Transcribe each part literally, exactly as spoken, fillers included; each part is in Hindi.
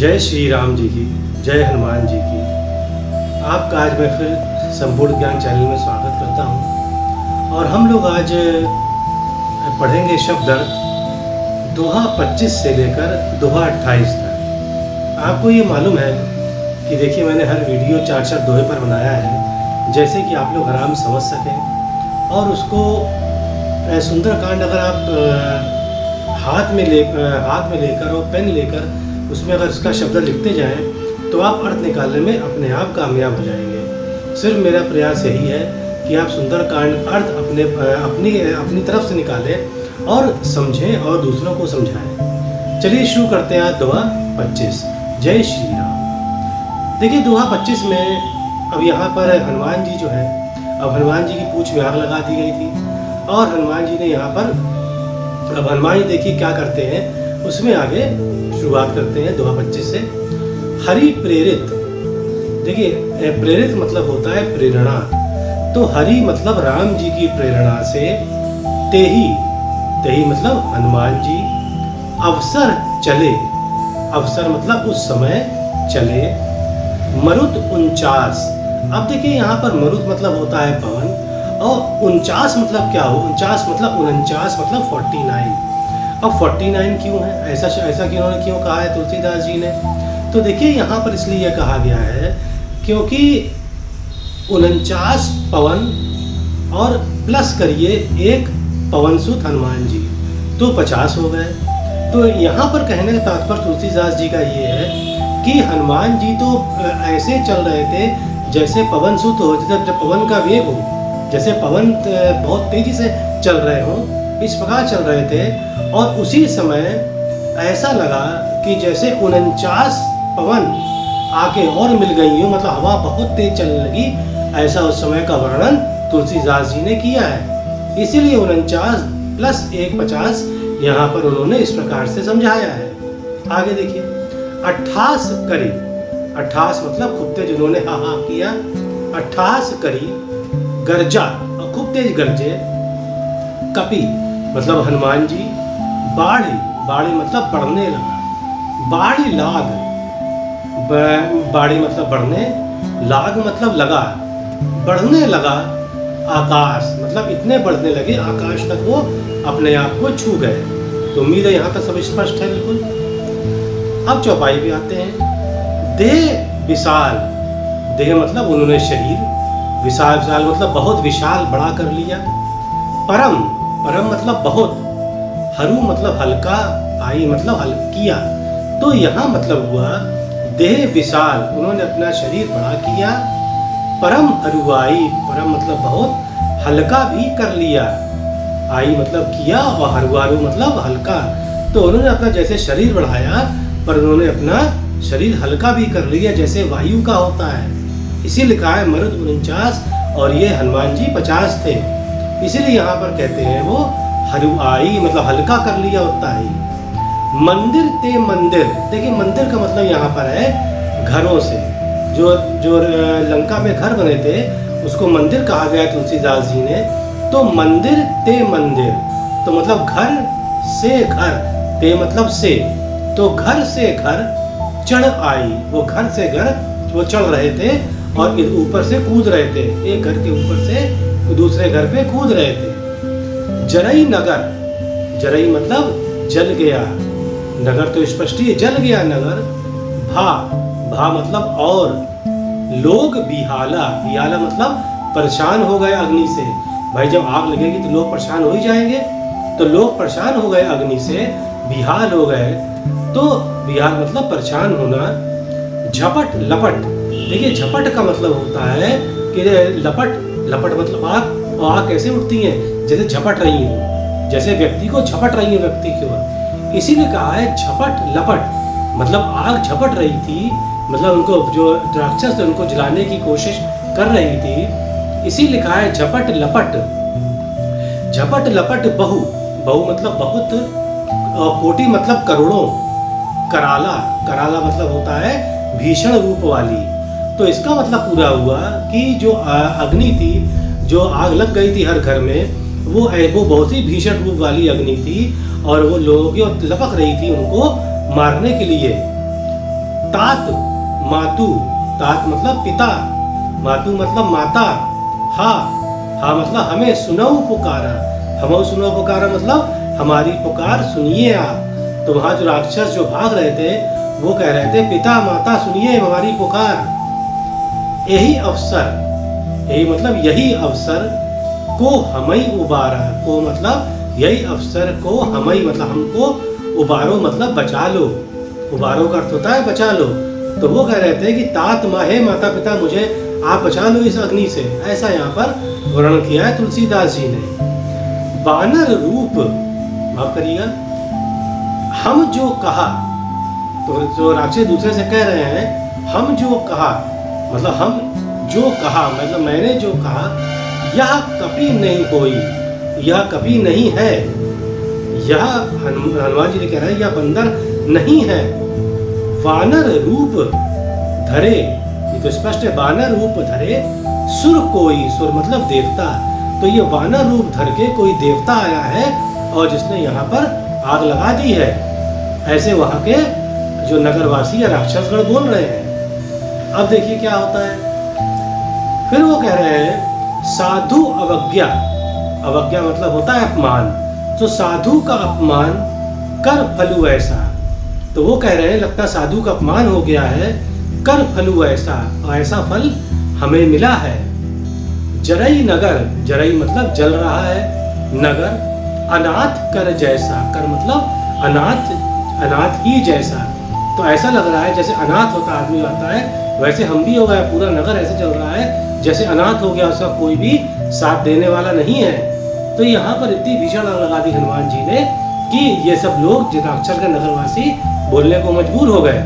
जय श्री राम जी की, जय हनुमान जी की। आपका आज मैं फिर संपूर्ण ज्ञान चैनल में स्वागत करता हूँ। और हम लोग आज पढ़ेंगे शब्द अर्थ दोहा पच्चीस से लेकर दोहा अट्ठाईस तक। आपको ये मालूम है कि देखिए मैंने हर वीडियो चार चार दोहे पर बनाया है, जैसे कि आप लोग आराम समझ सकें। और उसको सुंदरकांड अगर आप हाथ में ले हाथ में लेकर और पेन लेकर उसमें अगर इसका शब्द लिखते जाएं तो आप अर्थ निकालने में अपने आप कामयाब हो जाएंगे। सिर्फ मेरा प्रयास यही है कि आप सुंदरकांड अर्थ अपने अपनी अपनी तरफ से निकालें और समझें और दूसरों को समझाएं। चलिए शुरू करते हैं आज दोहा पच्चीस। जय श्री राम। देखिए दोहा पच्चीस में अब यहाँ पर हनुमान जी जो है, अब हनुमान जी की पूंछ में आग लगा दी गई थी और हनुमान जी ने यहाँ पर, अब हनुमान जी देखिए क्या करते हैं, उसमें आगे शुरुआत करते हैं दोहा पच्चीस से। हरि प्रेरित, देखिए प्रेरित मतलब होता है प्रेरणा, तो हरि मतलब राम जी की प्रेरणा से, तेही तेही मतलब हनुमान जी, अवसर चले, अवसर मतलब उस समय चले, मरुत उनचास। अब देखिए यहाँ पर मरुत मतलब होता है पवन, और उनचास मतलब क्या हो, उनचास मतलब उनचास मतलब फोर्टी नाइन। अब फोर्टी नाइन क्यों है, ऐसा ऐसा क्यों क्यों कहा है तुलसीदास जी ने? तो देखिए यहाँ पर इसलिए कहा गया है क्योंकि उनचास पवन और प्लस करिए एक पवन सुत हनुमान जी, तो पचास हो गए। तो यहाँ पर कहने का तात्पर्य तुलसीदास जी का ये है कि हनुमान जी तो ऐसे चल रहे थे जैसे पवन सुत हो, जैसे पवन का वेग हो, जैसे पवन बहुत तेजी से चल रहे हो, इस प्रकार चल रहे थे। और उसी समय ऐसा लगा कि जैसे उनचास पवन आके और मिल गई हो, मतलब हवा बहुत तेज चलने लगी, ऐसा उस समय का वर्णन तुलसीदास जी ने किया है। इसीलिए उनचास प्लस एक पचास यहाँ पर उन्होंने इस प्रकार से समझाया है। आगे देखिए, अट्ठास करी, अट्ठास मतलब खूब तेज उन्होंने हा हा किया, अट्ठास करी, गर्जा और खूब तेज गरजे, कपि मतलब हनुमान जी, बाढ़ी बाढ़ी मतलब बढ़ने लगा, बाढ़ी लाग, बाढ़ी मतलब बढ़ने, लाग मतलब लगा, बढ़ने लगा, आकाश मतलब इतने बढ़ने लगे आकाश तक वो अपने आप को छू गए। तो उम्मीद है यहाँ तक सब स्पष्ट है बिल्कुल। अब चौपाई पे आते हैं। देह विशाल, देह मतलब उन्होंने शरीर, विशाल विशाल मतलब बहुत विशाल बड़ा कर लिया, परम परम मतलब बहुत, हरू मतलब हल्का, आई मतलब हल किया। तो यहाँ मतलब हुआ देह विशाल, उन्होंने अपना शरीर बड़ा किया, परम हरुआई, परम मतलब बहुत, हल्का भी कर लिया, आई मतलब किया और हरुआरू मतलब हल्का। तो उन्होंने अपना जैसे शरीर बढ़ाया पर उन्होंने अपना शरीर हल्का भी कर लिया जैसे वायु का होता है। इसी लिखा है मरुत उनचास और ये हनुमान जी पचास थे, इसीलिए यहाँ पर कहते हैं वो हरुआई मतलब हल्का कर लिया होता है। मंदिर ते मंदिर, देखिए मंदिर का मतलब यहाँ पर है घरों से, जो जो लंका में घर बने थे उसको मंदिर कहा गया तुलसीदास जी ने। तो मंदिर ते मंदिर तो मतलब घर से घर, ते मतलब से, तो घर से घर चढ़ आई, वो घर से घर वो चढ़ रहे थे और ऊपर से कूद रहे थे, एक घर के ऊपर से दूसरे घर पे कूद रहे थे। जरई नगर, जरई मतलब जल गया, नगर तो स्पष्ट ही जल गया नगर। भा भा मतलब और, लोग बिहाला, बिहाला मतलब परेशान हो गए अग्नि से। भाई जब आग लगेगी तो लोग परेशान हो ही जाएंगे, तो लोग परेशान हो गए अग्नि से, बिहाल हो गए। तो बिहाल मतलब परेशान होना। झपट लपट, देखिए झपट का मतलब होता है कि लपट, लपट मतलब आग, और आग कैसे उठती है, जैसे झपट रही हो, जैसे व्यक्ति को झपट रही है व्यक्ति की ओर। इसीलिए कहा है झपट लपट, मतलब आग झपट रही थी, मतलब उनको जो राक्षस थे उनको जलाने की कोशिश कर रही थी, इसी लिखा है झपट लपट। झपट लपट बहु, बहु मतलब बहुत, कोटि मतलब करोड़ों, कराला, कराला मतलब होता है भीषण रूप वाली। तो इसका मतलब पूरा हुआ कि जो अग्नि थी, जो आग लग गई थी हर घर में, वो वो बहुत ही भीषण रूप वाली अग्नि थी और वो लोगों की लपक रही थी उनको मारने के लिए। तात मातु, तात मतलब पिता, मातु मतलब माता, हा हा मतलब हमें सुनो पुकारा, हमें सुनो पुकारा मतलब हमारी पुकार सुनिए आप। तो वहाँ जो राक्षस जो भाग रहे थे वो कह रहे थे पिता माता सुनिए हमारी पुकार। यही अवसर, यही मतलब यही अवसर को हमई उबारा, को मतलब यही अवसर को हमई मतलब हमको, उबारो मतलब बचा लो, उबारो का अर्थ होता है बचा लो। तो वो कह रहे थे कि तात माँ हे माता पिता मुझे आप बचा लो इस अग्नि से, ऐसा यहाँ पर वर्णन किया है तुलसीदास जी ने। बानर रूप, माफ करिएगा, हम जो कहा, तो जो राक्षस दूसरे से कह रहे हैं हम जो कहा मतलब हम जो कहा मतलब मैंने जो कहा, यह कभी नहीं कोई, यह कभी नहीं है, यह हनुमान जी ने कह रहे हैं यह बंदर नहीं है। वानर रूप धरे, ये तो स्पष्ट है, वानर रूप धरे सुर कोई, सुर मतलब देवता, तो ये वानर रूप धर के कोई देवता आया है और जिसने यहाँ पर आग लगा दी है, ऐसे वहाँ के जो नगरवासी या राक्षसगण बोल रहे हैं। अब देखिए क्या होता है, फिर वो कह रहे हैं साधु अवज्ञा, अवज्ञा मतलब होता है अपमान, तो साधु का अपमान कर फलु ऐसा, तो वो कह रहे हैं लगता साधु का अपमान हो गया है, कर फलु ऐसा, और ऐसा फल हमें मिला है। जरई नगर, जरई मतलब जल रहा है नगर, अनाथ कर जैसा, कर मतलब अनाथ, अनाथ ही जैसा, तो ऐसा लग रहा है जैसे अनाथ होता आदमी आता है वैसे हम भी हो गए, पूरा नगर ऐसे चल रहा है जैसे अनाथ हो गया, उसका कोई भी साथ देने वाला नहीं है। तो यहाँ पर इतनी भीषण आग लगा दी हनुमान जी ने कि ये सब लोग राक्षस के नगरवासी बोलने को मजबूर हो गए।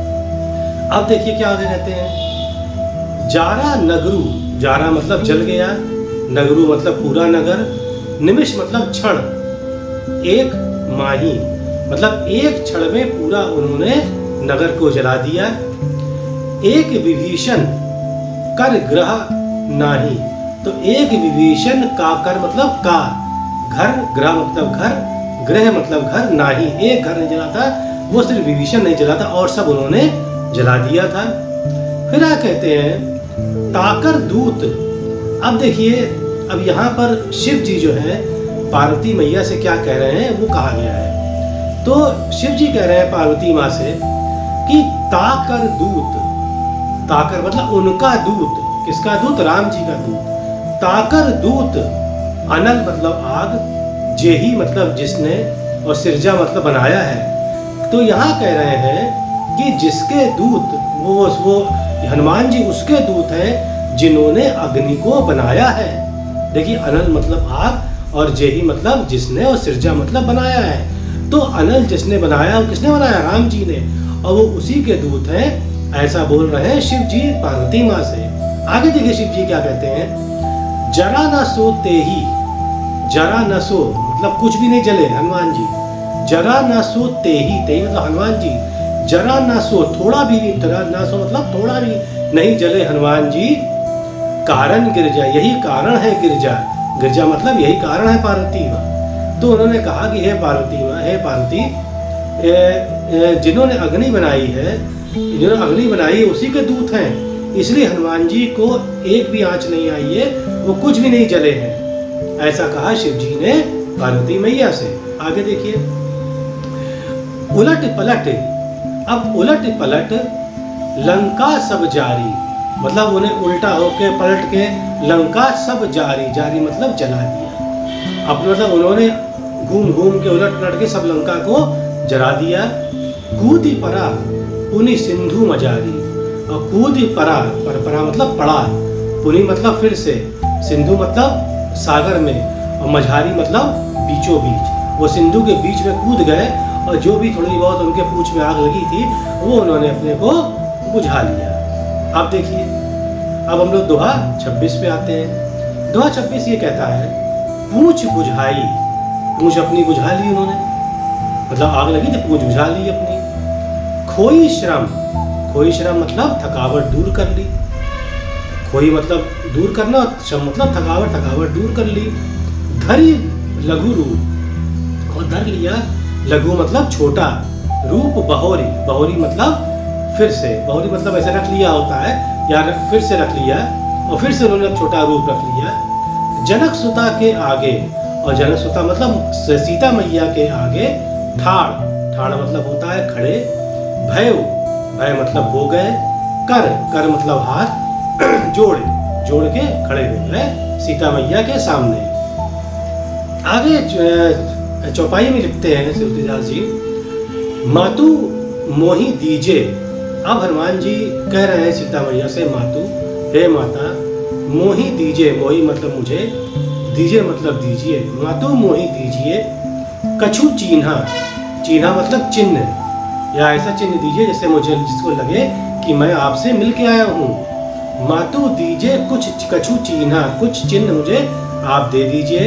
अब देखिए क्या आगे कहते हैं, जारा नगरू, जारा मतलब जल गया, नगरू मतलब पूरा नगर, निमिष मतलब क्षण, एक माही मतलब एक क्षण में पूरा उन्होंने नगर को जला दिया। एक विभीषण कर ग्रह नाही, तो एक विभीषण का कर मतलब का, घर, ग्रह मतलब घर, गृह मतलब घर, नाही एक घर नहीं जला था, वो सिर्फ विभीषण नहीं जला था और सब उन्होंने जला दिया था। फिर आ कहते हैं ताकर दूत। अब देखिए, अब यहाँ पर शिव जी जो है पार्वती मैया से क्या कह रहे हैं वो कहा गया है। तो शिव जी कह रहे हैं पार्वती माँ से कि ताकर दूत, ताकर मतलब उनका दूत, किसका दूत, राम जी का दूत, ताकर दूत, अनल मतलब आग, जेही मतलब जिसने, और सिरजा मतलब बनाया है। तो यहाँ कह रहे हैं कि जिसके दूत, वो वो हनुमान जी उसके दूत हैं जिन्होंने अग्नि को बनाया है। देखिए अनल मतलब आग और जेही मतलब जिसने और सिरजा मतलब बनाया है। तो अनल जिसने बनाया और किसने बनाया, राम जी ने, और वो उसी के दूत हैं, ऐसा बोल रहे हैं शिव जी पार्वती माँ से। आगे देखिए शिव जी क्या कहते हैं, जरा न सो तेही, जरा न सो मतलब कुछ भी नहीं जले हनुमान जी, जरा न सो तेही, तेही मतलब हनुमान जी, जरा न सो थोड़ा भी नहीं, जरा न सो मतलब थोड़ा भी नहीं जले हनुमान जी, कारण गिरजा, यही कारण है गिरजा, गिरजा मतलब यही कारण है पार्वती माँ। तो उन्होंने कहा कि हे पार्वती माँ, हे पार्वती, जिन्होंने अग्नि बनाई है, जिन्होंने अग्नि बनाई उसी के दूत हैं, इसलिए हनुमान जी को एक भी आंच नहीं आई है, वो कुछ भी नहीं जले हैं, ऐसा कहा शिव जी ने पार्वती मैया से। आगे देखिए, उलट पलट, अब उलट पलट लंका सब जारी, मतलब उन्हें उल्टा होके पलट के लंका सब जारी, जारी मतलब जला दिया। अब मतलब उन्होंने घूम घूम के उलट पलट के सब लंका को जला दिया। कूदी परा पुनि सिंधु मजारी, और कूदी परा, पर परा मतलब पड़ा, पुनि मतलब फिर से, सिंधु मतलब सागर में, और मझारी मतलब बीचों बीच, वो सिंधु के बीच में कूद गए और जो भी थोड़ी बहुत उनके पूंछ में आग लगी थी वो उन्होंने अपने को बुझा लिया। अब देखिए, अब हम लोग दोहा छब्बीस पे आते हैं। दोहा छब्बीस ये कहता है, पूंछ बुझाई, पूंछ अपनी बुझा ली उन्होंने, मतलब आग लगी थी पूंछ बुझा ली अपनी। खोई श्रम, खोई श्रम मतलब थकावट दूर कर ली, खोई मतलब दूर करना, श्रम मतलब थकावट, थकावट दूर कर ली। धरी लघु रूप, और धर लिया, लघु मतलब छोटा, रूप बहोरी, बहोरी मतलब फिर से, बहुरी मतलब ऐसे रख लिया होता है, या फिर से रख लिया, और फिर से उन्होंने छोटा रूप रख लिया। जनक सुता के आगे, और जनक सुता मतलब सीता मैया के आगे ठाड़, ठाड़ मतलब होता है खड़े, भय, भय मतलब हो गए, कर, कर मतलब हाथ जोड़, जोड़ के खड़े हो गए सीता मैया के सामने। आगे चौपाई में लिखते हैं तुलसीदास जी, मातु मोहि दीजे। अब हनुमान जी कह रहे हैं सीता मैया से, मातु हे माता, मोहि दीजे, मोहि मतलब मुझे, दीजिए मतलब दीजिए, मातु मोहि दीजिए, कछु चिन्हा, चिन्हा मतलब चिन्ह, या ऐसा चिन्ह दीजिए जैसे मुझे, जिसको लगे कि मैं आपसे मिल के आया हूँ। मातु दीजिए कुछ कछु चिन्हा, कुछ चिन्ह मुझे आप दे दीजिए,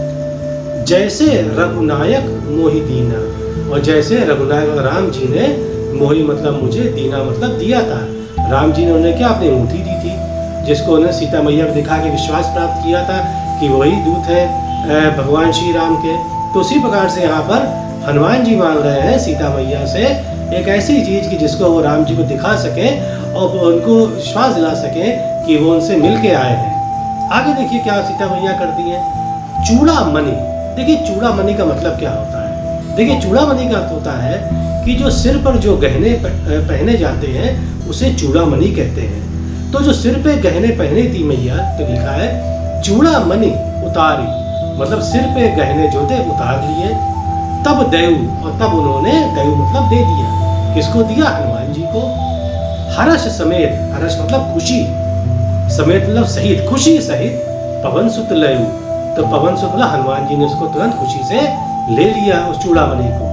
जैसे रघुनायक मोहि दीना, और जैसे रघुनायक राम जी ने, मोहि मतलब मुझे, दीना मतलब दिया था, राम जी ने उन्हें क्या अपनी अंगूठी दी थी, जिसको उन्हें सीता मैया को दिखा के विश्वास प्राप्त किया था कि वही दूत है भगवान श्री राम के। तो उसी प्रकार से यहाँ पर हनुमान जी मांग रहे हैं सीता मैया से एक ऐसी चीज़ की जिसको वो राम जी को दिखा सकें और उनको विश्वास दिला सकें कि वो उनसे मिल के आए हैं। आगे देखिए क्या सीता मैया करती हैं, चूड़ा मणि। देखिए चूड़ा मणि का मतलब क्या होता है। देखिए चूड़ा मणि का अर्थ होता है कि जो सिर पर जो गहने पहने जाते हैं उसे चूड़ा मणि कहते हैं। तो जो सिर पे गहने पहने थी मैया, तो लिखा है चूड़ा मणि उतारी, मतलब सिर पे गहने जो थे उतार लिए। तब देव, और तब उन्होंने, देव मतलब दे दिया, किसको दिया, हनुमान जी को। हर्ष समेत, हर्ष मतलब खुशी, समेत मतलब सहित, खुशी सहित, पवन सुत लयु, तो पवन सुत मतलब हनुमान जी ने उसको तुरंत खुशी से ले लिया उस चूड़ामणि को।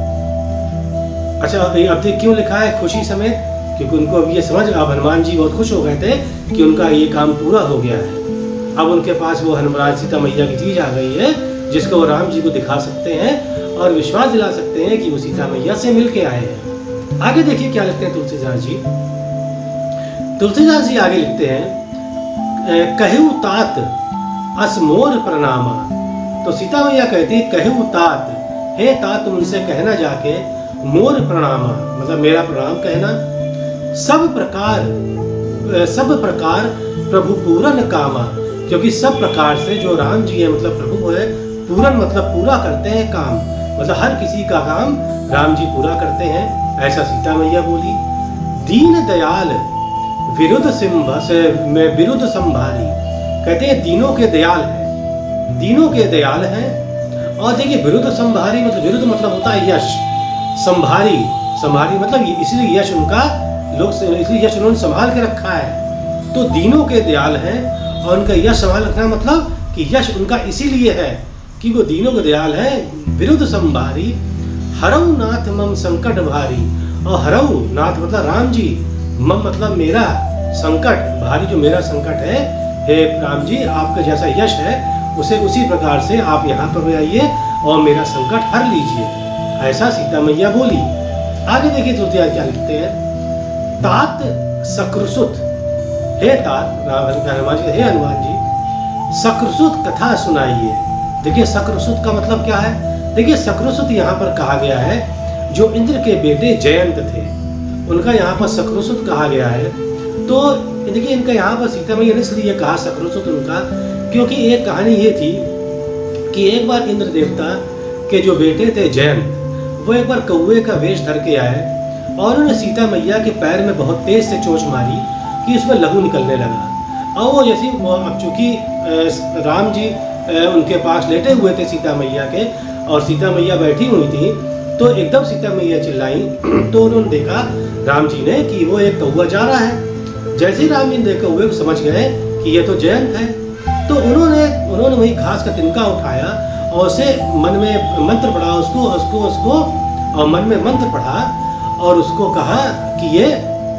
अच्छा अब देख क्यों लिखा है खुशी समेत, क्योंकि उनको अब ये समझ, अब हनुमान जी बहुत खुश हो गए थे कि उनका ये काम पूरा हो गया है। अब उनके पास वो हनुमान सीता मैया की चीज आ गई है जिसको वो राम जी को दिखा सकते हैं और विश्वास दिला सकते हैं कि वो सीता मैया से मिल के आए हैं। आगे देखिए क्या लिखते हैं तुलसीदास जी। तुलसीदास जी आगे लिखते हैं, कहु तात असमोर प्रणामा। तो सीता मैया कहती है कहु तात, हे तात उनसे कहना जाके, मोर प्रणामा मतलब मेरा प्रणाम कहना। सब प्रकार सब प्रकार प्रभु पूरन कामा, क्योंकि सब प्रकार से जो राम जी है मतलब प्रभु है, पूरन मतलब पूरा करते हैं काम, मतलब हर किसी का काम राम जी पूरा करते हैं, ऐसा सीता मैया बोली। दीन दयाल विरुद्ध सिंह में विरुद्ध संभारी, कहते हैं दीनों के दयाल है, दीनों के दयाल हैं। और देखिए विरुद्ध संभारी मतलब, विरुद्ध मतलब होता है यश, संभारी, संभारी मतलब इसलिए यश उनका, लोग इसलिए यश उन्होंने संभाल के रखा है। तो दीनों के दयाल हैं और उनका यश संभाल रखना मतलब कि यश उनका इसीलिए है कि वो दीनों के दयाल है। विरुद्ध संभारी, हरऊ नाथ मम संकट भारी, और हरऊ नाथ मतलब राम जी, मम मतलब मेरा, संकट भारी जो मेरा संकट है, हे राम जी आपका जैसा यश है उसे उसी प्रकार से आप यहाँ पर आइए और मेरा संकट हर लीजिए, ऐसा सीता मैया बोली। आगे देखिए तुलसीदास क्या लिखते हैं, तात सकृसुत, हे तात हनुमान जी, हे हनुमान जी सकृसुत कथा सुनाइए। देखिए सकृसुत का मतलब क्या है। देखिए सकृसुत यहाँ पर कहा गया है जो इंद्र के बेटे जयंत थे, उनका यहाँ पर सकृसुत कहा गया है। तो देखिए इनका यहाँ पर सीता मैया ने इसलिए कहा सकृसुत उनका, क्योंकि एक कहानी ये थी कि एक बार इंद्र देवता के जो बेटे थे जयंत, वो एक बार कौवे का वेश धर के आए और उन्होंने सीता मैया के पैर में बहुत तेज से चोट मारी कि उसमें लहू निकलने लगा। और वो जैसे अब चूँकि राम जी उनके पास लेटे हुए थे सीता मैया के, और सीता मैया बैठी हुई थी, तो एकदम सीता मैया चिल्लाई तो उन्होंने देखा राम जी ने कि वो एक कौवा जा रहा है। जैसे ही राम जी ने देखा कौवे को समझ गए कि ये तो जयंत है, तो उन्होंने उन्होंने वही घास का तिनका उठाया और उसे मन में मंत्र पढ़ा, उसको उसको उसको और मन में मंत्र पढ़ा और उसको कहा कि ये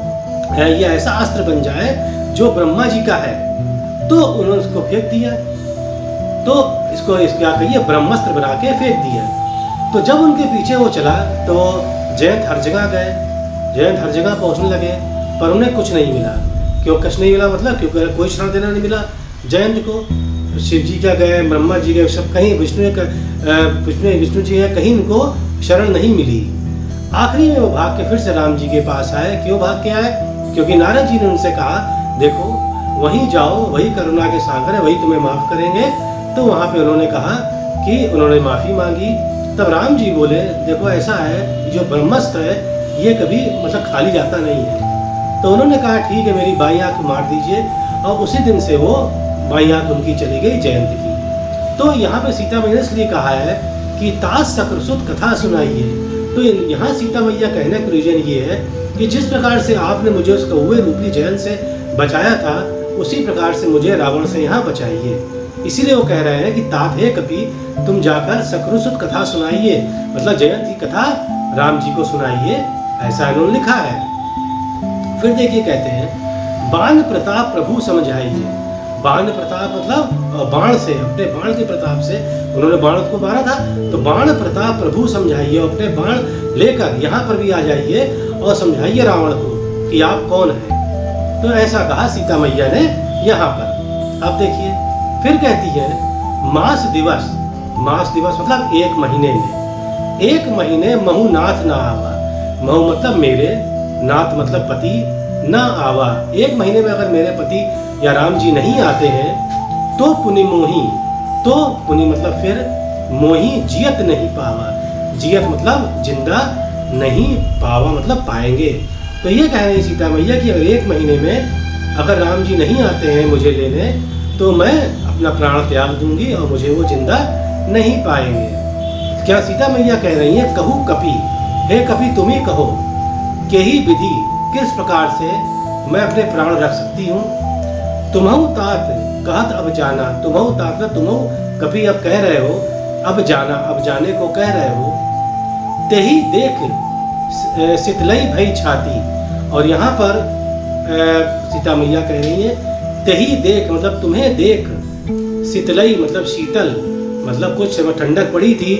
ये ऐसा अस्त्र बन जाए जो ब्रह्मा जी का है। तो उन्होंने उसको फेंक दिया, तो इसको इस क्या कहिए ब्रह्मास्त्र बना के फेंक दिया। तो जब उनके पीछे वो चला तो जयंत हर जगह गए, जयंत हर जगह पहुंचने लगे, पर उन्हें कुछ नहीं मिला। क्यों कुछ नहीं मिला मतलब क्योंकि कोई शरण देना नहीं मिला जयंत को। शिव जी क्या गए, ब्रह्मा जी गए, सब कहीं विष्णु विष्णु विष्णु जी है, कहीं उनको शरण नहीं मिली। आखिरी में वो भाग के फिर से राम जी के पास आए। क्यों भाग के आए? क्योंकि नारद जी ने उनसे कहा देखो वहीं जाओ, वही करुणा के सागर है, वही तुम्हें माफ करेंगे। तो वहाँ पे उन्होंने कहा कि उन्होंने माफ़ी मांगी। तब राम जी बोले देखो ऐसा है, जो ब्रह्मस्त्र है ये कभी मतलब खाली जाता नहीं है। तो उन्होंने कहा ठीक है, मेरी बाईं आँख मार दीजिए। और उसी दिन से वो बाईं आँख उनकी चली गई जयंत की। तो यहाँ पे सीता मैया ने इसलिए कहा है कि तास सक्रसुत कथा सुनाइए। तो यहाँ सीता मैया कहने का रीजन ये है कि जिस प्रकार से आपने मुझे उस कौवे रूपी जयंत से बचाया था, उसी प्रकार से मुझे रावण से यहाँ बचाइए। इसीलिए वो कह रहे हैं कि तात हे कपि, तुम जाकर सक्रसुत कथा सुनाइए, मतलब जयंत की कथा राम जी को सुनाइए, ऐसा इन्होंने लिखा है। फिर देखिए कहते हैं बाण प्रताप प्रभु समझाइए। बाण प्रताप मतलब बाण से, अपने बाण के प्रताप से उन्होंने बाण को मारा था। तो बाण प्रताप प्रभु समझाइए, अपने बाण लेकर यहाँ पर भी आ जाइए और समझाइए रावण को कि आप कौन हैं। तो ऐसा कहा सीता मैया ने यहाँ पर। अब देखिए फिर कहती है मास दिवस। मास दिवस मतलब एक महीने में, एक महीने महु नाथ ना आवा। महु मतलब मेरे, नाथ मतलब पति, ना आवा। एक महीने में अगर मेरे पति या राम जी नहीं आते हैं तो पुनि मोही, तो पुनि मतलब फिर, मोही जियत नहीं पावा। जियत मतलब जिंदा नहीं, पावा मतलब पाएंगे। तो ये कह रही सीता मैया कि अगर एक महीने में अगर राम जी नहीं आते हैं मुझे लेने, तो मैं अपना प्राण त्याग दूंगी और मुझे वो जिंदा नहीं पाएंगे। क्या सीता मैया कह रही है कहू कपि, हे कपि तुम ही कहो के ही विधि, किस प्रकार से मैं अपने प्राण रख सकती हूँ। तुम्हु तात कहत अब जाना। तुम्हु तात तुम्हु कपि अब कह रहे हो, अब जाना, अब जाने को कह रहे हो। तेही देख शीतलई भई छाती। और यहाँ पर सीता मैया कह रही है तेही देख मतलब तुम्हें देख, शीतलई मतलब शीतल, मतलब कुछ ठंडक पड़ी थी,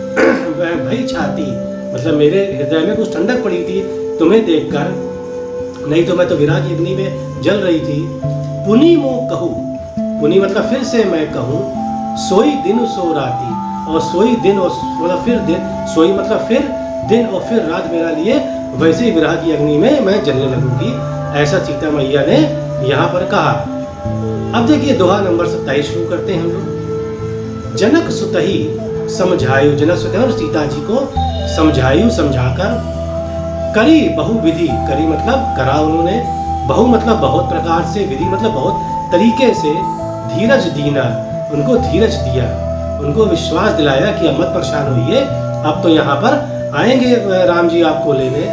भई छाती मतलब मेरे हृदय में कुछ ठंडक पड़ी थी तुम्हें देखकर, नहीं तो मैं तो विराग अग्नि में जल रही थी। पुनि मो कहूँ, पुनि मतलब फिर से मैं कहूँ, सोई दिन सो राती। और सोई दिन और मतलब फिर दिन, सोई मतलब फिर दिन और फिर रात मेरा लिए वैसे ही विरह की अग्नि में मैं जलने लगूंगी, ऐसा सीता मैया ने यहाँ पर कहा। अब देखिए दोहा नंबर सत्ताईस शुरू करते हैं हम लोग। जनक सुतही समझायु, जनक सुत और सीता जी को समझायु, समझाकर करी बहु विधि। करी मतलब करा उन्होंने, बहु मतलब बहुत प्रकार से, विधि मतलब बहुत तरीके से, धीरज दीना उनको धीरज दिया, उनको विश्वास दिलाया कि अब मत परेशान होइए, अब तो यहाँ पर आएंगे राम जी आपको लेने।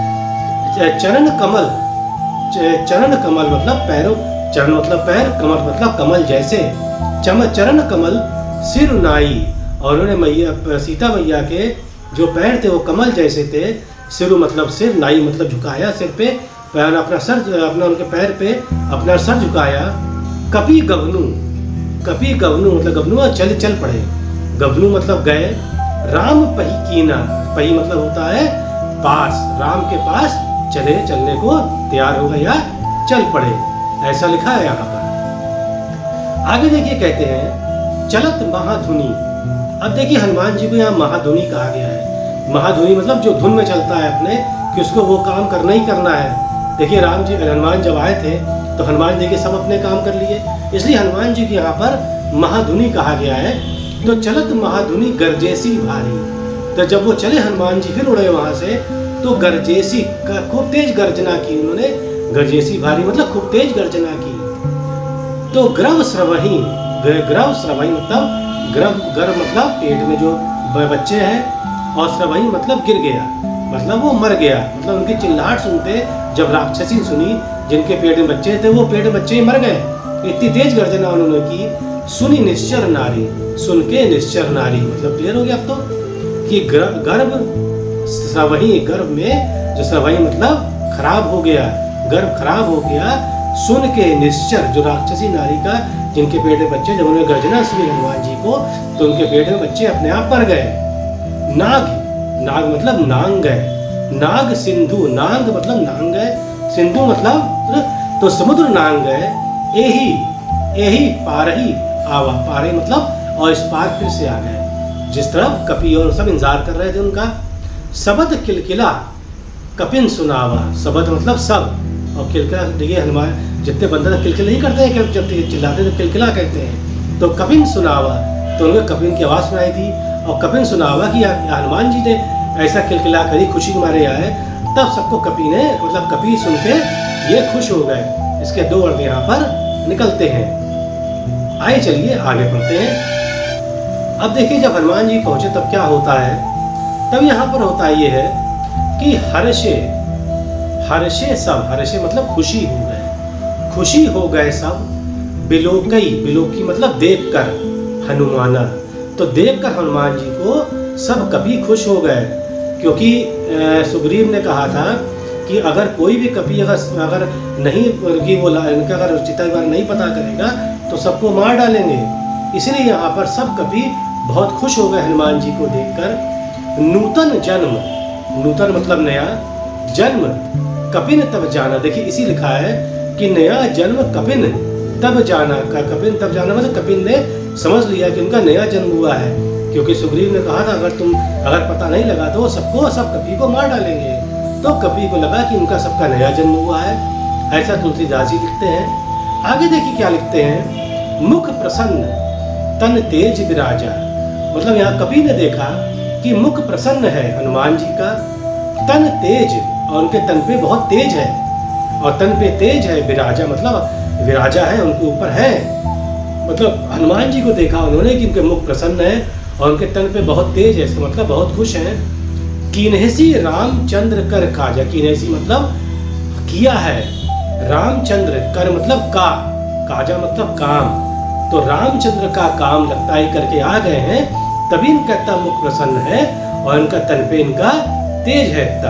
चरण कमल, चरण कमल मतलब पैरों, चरण मतलब पैर, कमल मतलब कमल जैसे, चम चरण कमल सिर नाई। और उन्होंने मैया सीता मैया के जो पैर थे वो कमल जैसे थे, सिर मतलब सिर, नाई मतलब झुकाया, सिर पे पैर, अपना सर, अपना उनके पैर पे अपना सर झुकाया। कपि गवनु, कपि गवनु मतलब गवनु चल चल पड़े, गवनु मतलब गए। राम पही कीना, पही मतलब होता है पास, राम के पास चले, चलने को तैयार हो गया, चल पड़े, ऐसा लिखा है यहाँ पर। आगे देखिए कहते हैं चलत महाधुनी। अब देखिए हनुमान जी को यहाँ महाधुनी कहा गया है। महाधुनी मतलब जो धुन में चलता है अपने, कि उसको वो काम करना ही करना है। देखिए राम जी, हनुमान जब आए थे तो हनुमान जी के सब अपने काम कर लिए, इसलिए हनुमान जी के यहाँ पर महाधुनी कहा गया है। तो चलत महाधुनी गरजेसी भारी। तो जब वो चले हनुमान जी फिर उड़े वहां से, तो गरजेसी खूब तेज गर्जना की उन्होंने, गरजेसी भारी मतलब खूब तेज गर्जना की। तो ग्रव स्रवही, ग्रव स्रवही मतलब ग्रव, गर्भ मतलब पेट में जो बच्चे हैं, और स्रवही मतलब गिर गया, मतलब वो मर गया। मतलब उनकी चिल्लाहट सुनते जब राक्षसी सुनी, जिनके पेट में बच्चे थे वो पेट में बच्चे ही मर गए, इतनी तेज गर्जना उन्होंने की। सुनी निश्चर नारी, सुन के निश्चर नारी मतलब क्लियर हो गया अब तो, कि गर्भ स्रवही, गर्भ में जो स्रवही मतलब खराब हो गया, गर्भ खराब हो गया। सुन के निश्चर जो राक्षसी नारी का, जिनके पेट में बच्चे, जब उन्होंने गर्जना सुनी हनुमान जी को, तो उनके पेट में बच्चे अपने आप मर गए। नाग, नाग मतलब नांग है, नाग सिंधु, नांग मतलब नांग है, सिंधु मतलब तो समुद्र नांग है। एही, एही पारही आवा, पारे मतलब और इस पार फिर से आ गए, जिस तरफ कपि और सब इंतजार कर रहे थे उनका। सबद किलकिला कपिन सुनावा, सबद मतलब सब, और किलकिला देखिए हनुमान जितने बंदर किलकिला नहीं करते हैं, जब चिल्लाते तो किलकिला कहते हैं, तो कपिन सुनावा, तो उनके कपिन की आवाज़ सुनाई थी, और कपिन सुनावा कि हनुमान जी ने ऐसा किलकिला करी, खुशी के मारे आए, तब सबको कपि ने मतलब कपि सुन के ये खुश हो गए। इसके दो अर्थ यहाँ पर निकलते हैं। आइए चलिए आगे बढ़ते हैं। अब देखिए जब हनुमान जी पहुँचे तब क्या होता है, तब यहाँ पर होता ये है कि हर्षे, हर्षे सब, हर्षे मतलब खुशी हो गए, खुशी हो गए सब, बिलोकई, बिलोकी मतलब देख कर, हनुमाना, तो देख कर हनुमान जी को सब कपि खुश हो गए, क्योंकि सुग्रीव ने कहा था कि अगर कोई भी कपि अगर अगर नहीं कि वो इनका अगर चिता के बारे नहीं पता करेगा तो सबको मार डालेंगे, इसलिए यहाँ पर सब कपि बहुत खुश हो गए हनुमान जी को देखकर। नूतन जन्म, नूतन मतलब नया, जन्म कपिन तब जाना, देखिए इसी लिखा है कि नया जन्म कपिन तब जाना, कपिन तब जाना मतलब कपिन ने समझ लिया कि उनका नया जन्म हुआ है, क्योंकि सुग्रीव ने कहा था अगर तुम अगर पता नहीं लगा तो सबको सब कपि को मार डालेंगे, तो कपि को लगा कि उनका सबका नया जन्म हुआ है। ऐसा तुलसीदास जी लिखते हैं। आगे देखिए क्या लिखते हैं, मुख प्रसन्न तन तेज विराजा, मतलब यहाँ कपि ने देखा कि मुख प्रसन्न है हनुमान जी का, तन तेज और उनके तन पे बहुत तेज है, और तन पे तेज है, विराजा मतलब विराजा है उनके ऊपर है, मतलब हनुमान जी को देखा उन्होंने कि उनके मुख प्रसन्न है और उनके तन पे बहुत तेज है, इसका मतलब बहुत खुश हैं। कीन्हसी रामचंद्र कर काजा, कीन्हसी मतलब किया है, रामचंद्र कर मतलब का, काजा मतलब काम, तो रामचंद्र का काम लगता है करके आ गए हैं, तभी इनका मुख प्रसन्न है और इनका तन पे इनका तेज है इतना।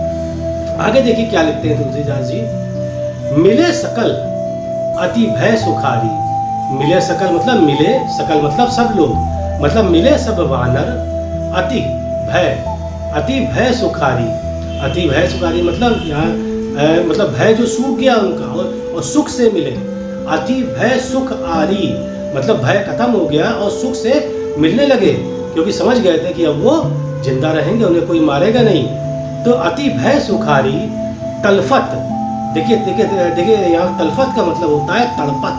आगे देखिए क्या लिखते हैं तुलसीदास जी, मिले सकल अति भय सुखारी, मिले सकल मतलब मिले, सकल मतलब सब लोग, मतलब मिले सब वानर, अति भय, अति भय सुखारी, अति भय सुखारी मतलब यहाँ मतलब भय जो सूख गया उनका और, और सुख से मिले, अति भय सुख आरी मतलब भय खत्म हो गया और सुख से मिलने लगे, क्योंकि समझ गए थे कि अब वो जिंदा रहेंगे, उन्हें कोई मारेगा नहीं। तो अति भय सुखारी तलफत, देखिए देखिए देखिए यहाँ तलफत का मतलब होता है तड़पत,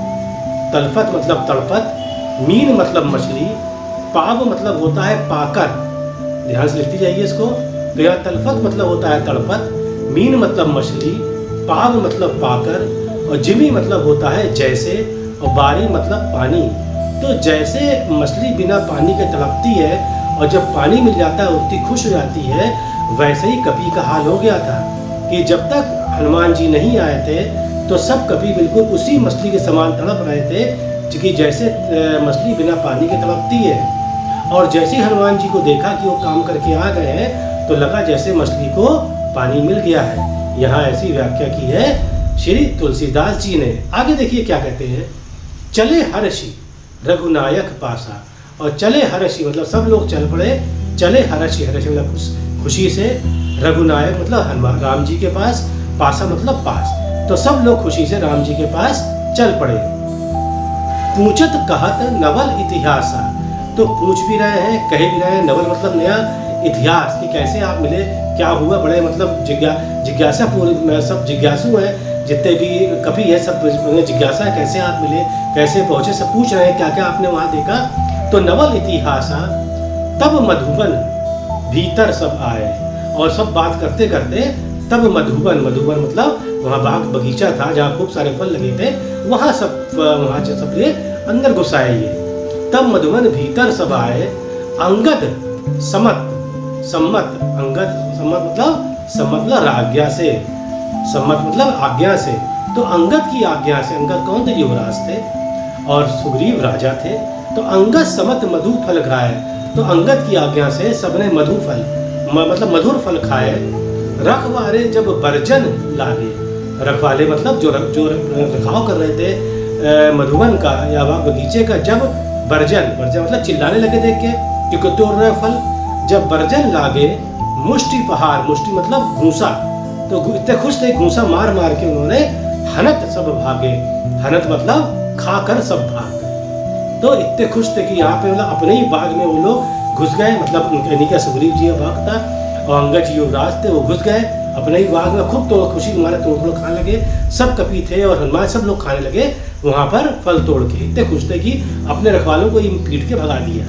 तलफत मतलब तड़पत, मीन मतलब मछली, पाव मतलब होता है पाकर, ध्यान से लिखती जाइए इसको, तो यहाँ तलफत मतलब होता है तड़पत, मीन मतलब मछली, पाव मतलब पाकर, और जिमी मतलब होता है जैसे, और बारी मतलब पानी। तो जैसे मछली बिना पानी के तड़पती है और जब पानी मिल जाता है उतनी खुश हो जाती है, वैसे ही कपि का हाल हो गया था कि जब तक हनुमान जी नहीं आए थे तो सब कपि बिल्कुल उसी मछली के समान तड़प रहे थे, क्योंकि जैसे मछली बिना पानी के तड़पती है, और जैसे ही हनुमान जी को देखा कि वो काम करके आ गए हैं तो लगा जैसे मछली को पानी मिल गया है। यहाँ ऐसी व्याख्या की है श्री तुलसीदास जी ने। आगे देखिए क्या कहते हैं, चले हर्षि रघुनायक पासा, और चले हर्षि मतलब सब लोग चल पड़े, चले हर्षि, हर्षि मतलब खुश, खुशी से, रघुनायक मतलब हनुमान राम जी के पास, पासा मतलब पास, तो सब लोग खुशी से राम जी के पास चल पड़े। पूछत कहत नवल इतिहास, तो पूछ भी रहे हैं, कह भी रहे हैं, नवल मतलब नया, इतिहास कि कैसे आप मिले, क्या हुआ, बड़े मतलब जिज्ञा जिज्ञासा पूरी, सब जिज्ञासु हैं, जितने भी कपि है सब जिज्ञासा है कैसे आप मिले, कैसे पहुँचे, सब पूछ रहे हैं क्या क्या आपने वहाँ देखा। तो नवल इतिहास तब मधुबन भीतर सब आए, और सब बात करते करते तब मधुबन, मधुबन मतलब वहाँ बाग बगीचा था जहाँ खूब सारे फल लगे थे, वहाँ सब वहाँ से सब ये अंदर घुसाए ये। तब मधुबन भीतर सब आए, अंगद सम्मत, सम्मत अंगद सम्मत मतलब सम्मत मतलब आज्ञा से, सम्मत मतलब आज्ञा से, तो अंगद की आज्ञा से, अंगद कौन थे, युवराज थे और सुग्रीव राजा थे, तो अंगद सम्मत मधु फल खाए, तो अंगद की आज्ञा से सबने मधु फल मतलब मधुर फल खाए। रखवाले जब बरजन लागे, रखवाले मतलब जो जो रखाव कर रहे थे मधुबन का या वह बगीचे का, जब बरजन, बरजन मतलब चिल्लाने लगे देख के क्योंकि तोड़ रहे फल, जब बरजन लागे मुष्टि पहाड़, मुष्टि मतलब घूसा, तो इतने खुश थे घूसा मार मार के उन्होंने हनत सब भागे, हनत मतलब खाकर सब भाग, तो इतने खुश थे कि यहाँ पे मतलब अपने ही बाग में वो लोग घुस गए, मतलब उनके इन्हीं का सुग्रीव जी बाग था और अंगद जी युवराज थे, वो घुस गए अपने ही बाग में, खूब तो खुशी मारे तोड़ तोड़ खाने लगे। सब कपी थे और हनुमान सब लोग खाने लगे वहाँ पर फल तोड़ के, इतने खुश थे कि अपने रखवालों को ही पीट के भगा दिया।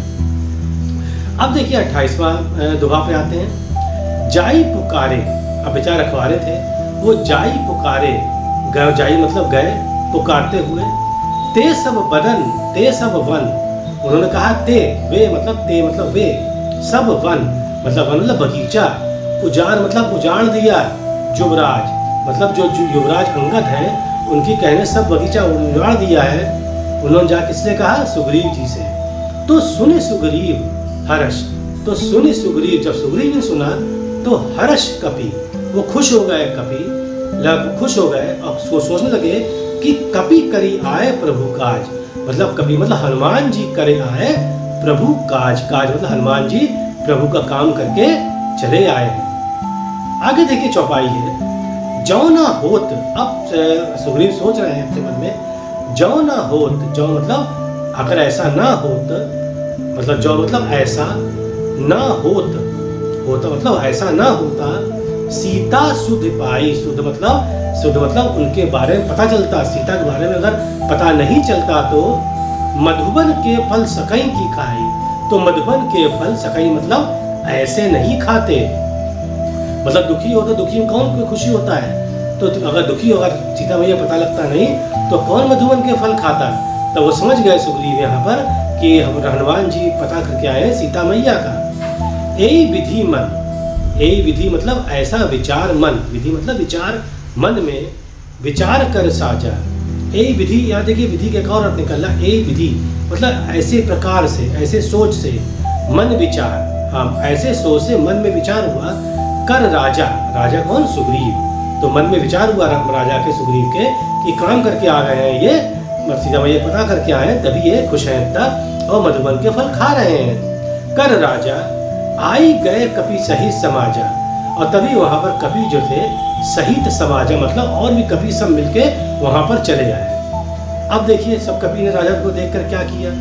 अब देखिए अट्ठाईसवां दोहा पे आते हैं। जाई पुकारे, अब बेचारे रखवाले थे, वो जाई पुकारे, गए जाई मतलब गए पुकारते हुए, ते सब बदन ते सब वन, उन्होंने कहा ते वे मतलब ते मतलब वे, सब वन मतलब वन मतलब बगीचा, उजाड़ मतलब उजाड़ दिया, युवराज मतलब जो युवराज अंगद हैं उनकी कहने सब बगीचा उजाड़ दिया है। उन्होंने जा किससे कहा? सुग्रीव जी से। तो सुने सुग्रीव हर्ष, तो सुने सुग्रीव, जब सुग्रीव ने सुना तो हर्ष कपि, वो खुश हो गए, कपि लग खुश हो गए और सो, सोचने लगे कि कपि करी आए प्रभु काज, मतलब कपि मतलब हनुमान जी करे आए प्रभु काज, काज मतलब हनुमान जी प्रभु का काम करके चले आए हैं। आगे देखिए चौपाई है। जौ ना होत, अब सुग्रीव सोच रहे हैं अपने मन में, जौ ना होत, जौ मतलब अगर ऐसा ना होत, मतलब जौ मतलब ऐसा ना होत, होता मतलब ऐसा ना होता, सीता सुध पाई, सुध मतलब सुध मतलब उनके बारे में पता चलता, सीता के बारे में अगर पता नहीं चलता तो मधुबन के फल सकई की खाई, तो मधुबन के फल सकई मतलब ऐसे नहीं खाते, मतलब दुखी हो तो दुखी में कौन कोई खुशी होता है, तो अगर दुखी होगा सीता मैया पता लगता नहीं तो कौन मधुबन के फल खाता। तो वो समझ गए सुग्रीव यहाँ पर कि हम हनुमान जी पता करके आए हैं सीता मैया का। यही विधि मन, यही विधि मतलब ऐसा विचार मन, विधि मतलब विचार, मन में विचार कर साजा, यही विधि, यहाँ देखिए विधि के एक और अर्थ निकल रहा, यही विधि मतलब ऐसे प्रकार से, ऐसे सोच से, मन विचार, हाँ ऐसे सोच से मन में विचार हुआ, कर राजा, राजा कौन? सुग्रीव, तो मन में विचार हुआ राजा के सुग्रीव के कि काम करके आ गए हैं ये, सीता मैया पता करके आए हैं तभी ये खुश हैं तब और मधुबन के फल खा रहे हैं। कर राजा आई गए कपि सहित समाजा, और तभी वहां पर कपि जो थे सहित समाजा मतलब और भी कपि सब मिलके वहां पर चले आए। अब देखिए सब कपि ने राजा को देखकर क्या किया,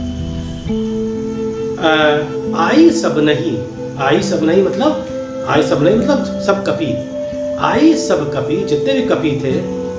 आ, आई सब नहीं, आई सब नहीं मतलब आई सब नहीं मतलब सब कपि, आई सब कपि जितने भी कपि थे,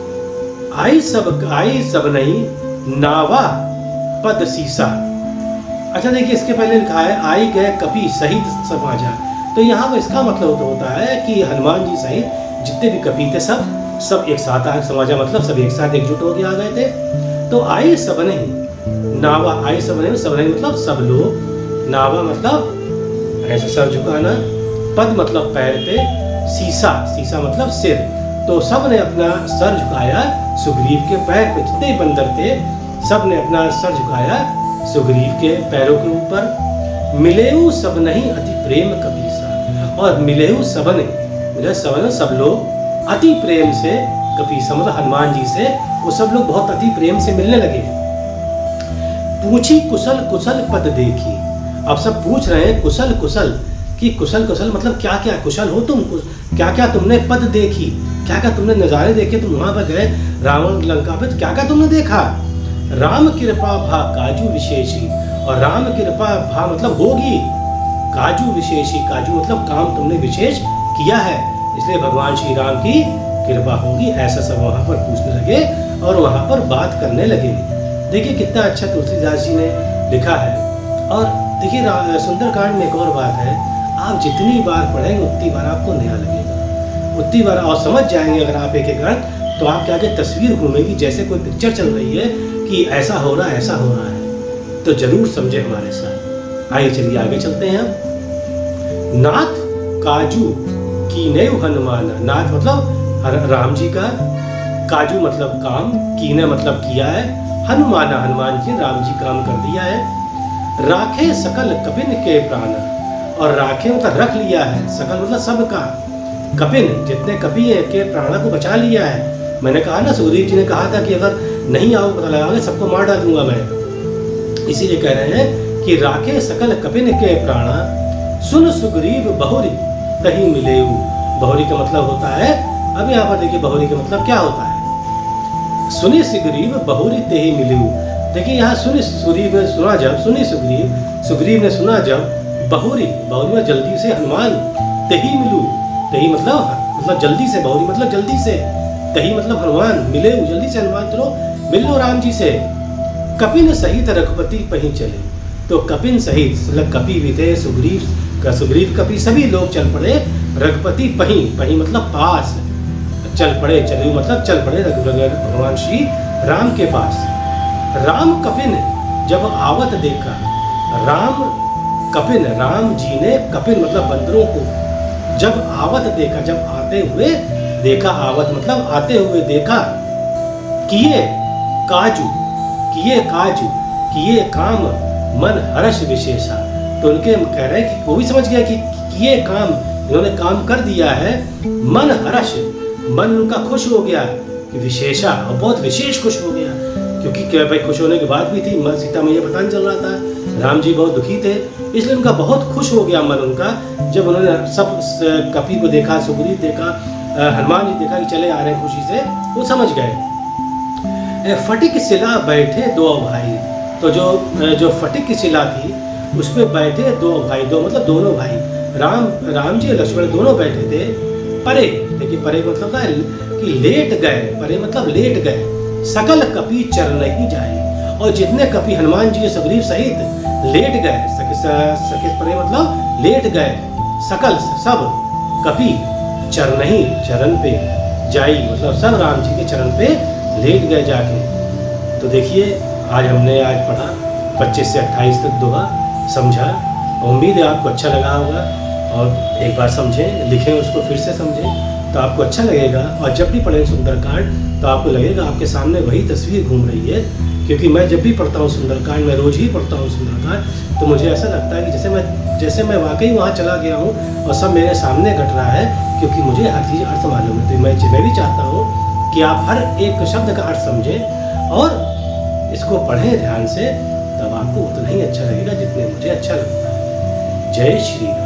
आई सब आई सब नहीं नावा पद सीसा। अच्छा देखिए इसके पहले लिखा है आई गए कपि सहित समाजा, तो यहाँ पर इसका मतलब तो होता है कि हनुमान जी सहित जितने भी कपि थे सब सब एक साथ आए, समाजा मतलब सब एक साथ एकजुट होकर आ गए थे। तो आई सब नहीं नावा, आई सब नहीं सब नहीं मतलब सब लोग, नावा मतलब ऐसे सर झुकाना, पद मतलब पैर पे, सीसा सीसा मतलब सिर, तो सब ने अपना सर झुकाया सुग्रीव के पैर पे, जितने बंदर थे सब ने अपना सर झुकाया सुग्रीव के पैरों के ऊपर। मिलेऊ सब नहीं अति प्रेम कपीसा, और मिलेऊ सब ने, मिले सब ने सब लोग अति प्रेम से कपीसा मतलब हनुमान जी से वो सब लोग बहुत अति प्रेम से मिलने लगे। पूछी कुशल कुशल पद देखी, अब सब पूछ रहे हैं कुशल कुशल कि कुशल कुशल मतलब क्या क्या कुशल हो तुम, क्या क्या तुमने पद देखी, क्या क्या तुमने नज़ारे देखे, तुम वहां पर गए रावण लंका पे, तो क्या क्या तुमने देखा। राम कृपा भा काजू विशेषी, और राम कृपा भा मतलब होगी, काजू विशेषी, काजू मतलब काम तुमने विशेष किया है, इसलिए भगवान श्री राम की कृपा होगी, ऐसा सब वहाँ पर पूछने लगे और वहाँ पर बात करने लगे। देखिए कितना अच्छा तुलसीदास जी ने लिखा है। और देखिए सुंदरकांड में एक और बात है, आप जितनी बार पढ़ेंगे उतनी बार आपको नया लगेगा, उतनी बार और समझ जाएंगे अगर आप एक एक अर्थ, तो आपके आगे तस्वीर घूमेगी, जैसे कोई पिक्चर चल रही है कि ऐसा हो रहा है ऐसा हो रहा है, तो जरूर समझे हमारे साथ। आइए चलिए आगे चलते हैं हम। नाथ काजू कीने हनुमान, नाथ मतलब राम जी का, काजू मतलब काम, कीने मतलब किया है, हनुमान हनुमान जी राम जी काम कर दिया है। राखे सकल कपिन के प्राण, और राखे मतलब रख लिया है, सकल मतलब सबका, कपिन जितने कपि है के प्राणों को बचा लिया है। मैंने कहा ना सुग्रीव जी ने कहा था कि अगर नहीं आओ पता लगाओगे सबको मार डालूंगा मैं, इसीलिए कह रहे हैं कि राखे सकल कपिन के प्राणा, सुन सुग्रीव बहुरी कहीं मिलेऊ। बहुरी का मतलब होता है, अब यहाँ पर देखिए बहुरी का मतलब क्या होता है, सुनी सुग्रीव बहुरी ते ही मिलेऊ। देखिए यहाँ सुनी सुग्रीव सुना जब, सुनी सुग्रीव सुग्रीव ने सुना जब, बहुरी, बहुरी में जल्दी से हनुमान, तही मिलू, तही मतलब मतलब जल्दी से, बहुरी मतलब जल्दी से, तही मतलब हनुमान, मिले जल्दी से हनुमान चलो मिल लो राम जी से। कपिन सहित रघुपति पहीं चले, तो कपिन सहित मतलब कपि भी थे, सुग्रीव का सुग्रीव कपि सभी लोग चल पड़े रघुपति पहीं, पहीं मतलब पास, चल पड़े, चले मतलब चल पड़े भगवान श्री राम के पास। राम कपिन जब आवत देखा, राम कपिन, राम जी ने कपिन मतलब बंदरों को जब आवत देखा, जब आते हुए देखा, आवत मतलब आते हुए देखा, किए काजू, किए काजू, किए काम मन हर्ष विशेषा। तो उनके कह रहे हैं कि वो भी समझ गया कि किए काम, इन्होंने काम कर दिया है, मन हर्ष, मन उनका खुश हो गया कि विशेषा, और बहुत विशेष खुश हो गया, क्योंकि क्या भाई खुश होने की बात भी थी, मन सीता मैया पता नहीं चल रहा था, राम जी बहुत दुखी थे, इसलिए उनका बहुत खुश हो गया मन उनका, जब उन्होंने सब कपि को देखा, सुग्रीव देखा, हनुमान जी देखा कि चले आ रहे हैं खुशी से, वो समझ गए। फटिक शिला बैठे दो भाई, तो जो जो फटिक की शिला थी उस पर बैठे दो भाई, दो मतलब दोनों भाई, राम राम जी और लक्ष्मण दोनों बैठे थे। परे, देखिए परे मतलब है कि लेट गए, परे मतलब लेट गए, सकल कपि चर नहीं जाए, और जितने कपि हनुमान जी सुग्रीव सहित लेट गए, सके परे मतलब लेट गए, सकल सब कपि चर नहीं, चरण पे जाई मतलब सब राम जी के चरण पे लेट गए जाके। तो देखिए आज हमने आज पढ़ा पच्चीस से अट्ठाईस तक दोहा, समझा, उम्मीद है आपको अच्छा लगा होगा, और एक बार समझें, लिखें उसको, फिर से समझें तो आपको अच्छा लगेगा। और जब भी पढ़ें सुंदरकांड तो आपको लगेगा आपके सामने वही तस्वीर घूम रही है, क्योंकि मैं जब भी पढ़ता हूँ सुंदरकांड, मैं रोज़ ही पढ़ता हूँ सुंदरकांड, तो मुझे ऐसा लगता है कि जैसे मैं जैसे मैं वाकई वहाँ चला गया हूँ और सब मेरे सामने घट रहा है, क्योंकि मुझे हर चीज़ अर्थ मालूम है। तो मैं मैं भी चाहता हूँ कि आप हर एक शब्द का अर्थ समझें और इसको पढ़ें ध्यान से, तब आपको उतना ही अच्छा लगेगा जितने मुझे अच्छा लगता है। जय श्री राम।